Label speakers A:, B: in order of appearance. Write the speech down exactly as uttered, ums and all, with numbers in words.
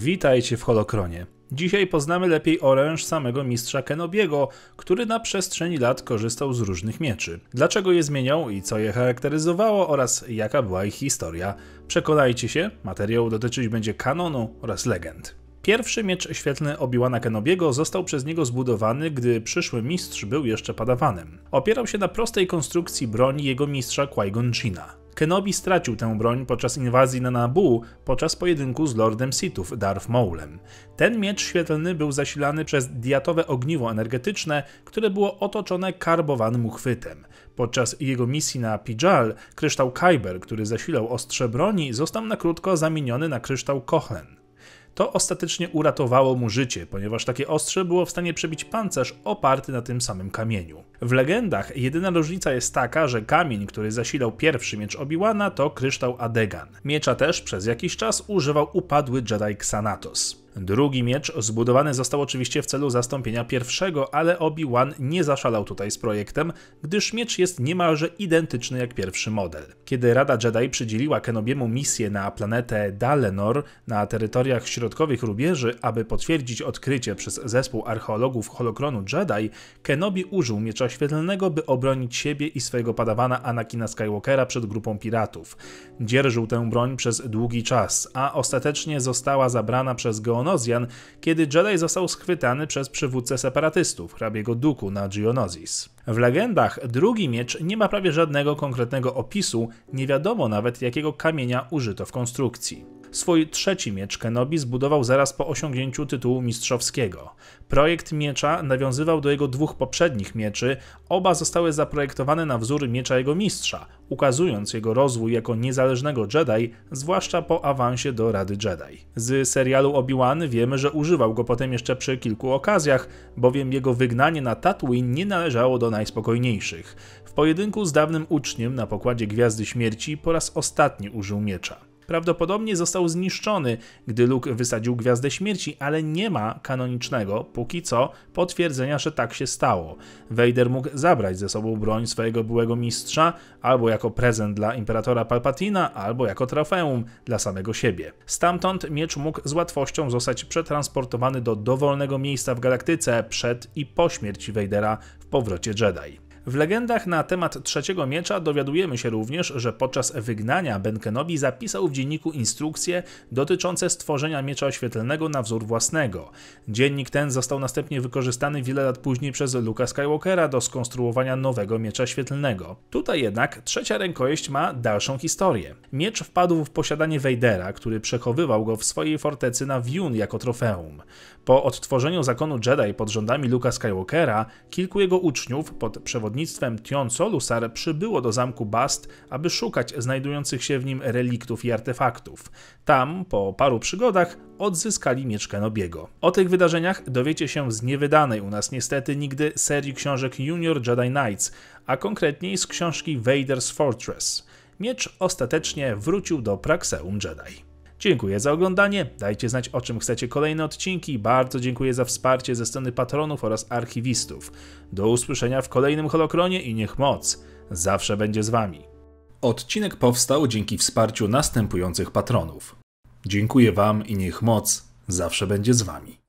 A: Witajcie w Holokronie. Dzisiaj poznamy lepiej oręż samego mistrza Kenobiego, który na przestrzeni lat korzystał z różnych mieczy. Dlaczego je zmieniał i co je charakteryzowało oraz jaka była ich historia. Przekonajcie się, materiał dotyczyć będzie kanonu oraz legend. Pierwszy miecz świetlny Obi-Wana Kenobiego został przez niego zbudowany, gdy przyszły mistrz był jeszcze padawanem. Opierał się na prostej konstrukcji broni jego mistrza Qui-Gon Jinna. Kenobi stracił tę broń podczas inwazji na Naboo podczas pojedynku z Lordem Sithów Darth Maulem. Ten miecz świetlny był zasilany przez diatowe ogniwo energetyczne, które było otoczone karbowanym uchwytem. Podczas jego misji na Pijal kryształ Kyber, który zasilał ostrze broni, został na krótko zamieniony na kryształ Kohlin. To ostatecznie uratowało mu życie, ponieważ takie ostrze było w stanie przebić pancerz oparty na tym samym kamieniu. W legendach jedyna różnica jest taka, że kamień, który zasilał pierwszy miecz Obi-Wana, to kryształ Adegan. Miecza też przez jakiś czas używał upadły Jedi Xanatos. Drugi miecz zbudowany został oczywiście w celu zastąpienia pierwszego, ale Obi-Wan nie zaszalał tutaj z projektem, gdyż miecz jest niemalże identyczny jak pierwszy model. Kiedy Rada Jedi przydzieliła Kenobiemu misję na planetę Dalenor na terytoriach środkowych rubieży, aby potwierdzić odkrycie przez zespół archeologów Holokronu Jedi, Kenobi użył miecza świetlnego, by obronić siebie i swojego padawana Anakina Skywalkera przed grupą piratów. Dzierżył tę broń przez długi czas, a ostatecznie została zabrana przez Geonosian, kiedy Jedi został schwytany przez przywódcę separatystów, hrabiego Dooku na Geonosis. W legendach drugi miecz nie ma prawie żadnego konkretnego opisu, nie wiadomo nawet jakiego kamienia użyto w konstrukcji. Swój trzeci miecz Kenobi zbudował zaraz po osiągnięciu tytułu mistrzowskiego. Projekt miecza nawiązywał do jego dwóch poprzednich mieczy, oba zostały zaprojektowane na wzór miecza jego mistrza, ukazując jego rozwój jako niezależnego Jedi, zwłaszcza po awansie do Rady Jedi. Z serialu Obi-Wan wiemy, że używał go potem jeszcze przy kilku okazjach, bowiem jego wygnanie na Tatooine nie należało do najspokojniejszych. W pojedynku z dawnym uczniem na pokładzie Gwiazdy Śmierci po raz ostatni użył miecza. Prawdopodobnie został zniszczony, gdy Luke wysadził Gwiazdę Śmierci, ale nie ma kanonicznego, póki co, potwierdzenia, że tak się stało. Vader mógł zabrać ze sobą broń swojego byłego mistrza, albo jako prezent dla Imperatora Palpatina, albo jako trofeum dla samego siebie. Stamtąd miecz mógł z łatwością zostać przetransportowany do dowolnego miejsca w galaktyce przed i po śmierci Vadera w powrocie Jedi. W legendach na temat trzeciego miecza dowiadujemy się również, że podczas wygnania Ben Kenobi zapisał w dzienniku instrukcje dotyczące stworzenia miecza świetlnego na wzór własnego. Dziennik ten został następnie wykorzystany wiele lat później przez Luke'a Skywalkera do skonstruowania nowego miecza świetlnego. Tutaj jednak trzecia rękojeść ma dalszą historię. Miecz wpadł w posiadanie Vadera, który przechowywał go w swojej fortecy na Vune jako trofeum. Po odtworzeniu zakonu Jedi pod rządami Luke'a Skywalkera, kilku jego uczniów pod przewodnictwem przewodnictwem Tion Solusar przybyło do zamku Bast, aby szukać znajdujących się w nim reliktów i artefaktów. Tam, po paru przygodach, odzyskali miecz Kenobiego. O tych wydarzeniach dowiecie się z niewydanej u nas niestety nigdy serii książek Junior Jedi Knights, a konkretniej z książki Vader's Fortress. Miecz ostatecznie wrócił do Praxeum Jedi. Dziękuję za oglądanie, dajcie znać o czym chcecie kolejne odcinki, bardzo dziękuję za wsparcie ze strony patronów oraz archiwistów. Do usłyszenia w kolejnym Holokronie i niech moc zawsze będzie z wami. Odcinek powstał dzięki wsparciu następujących patronów. Dziękuję wam i niech moc zawsze będzie z wami.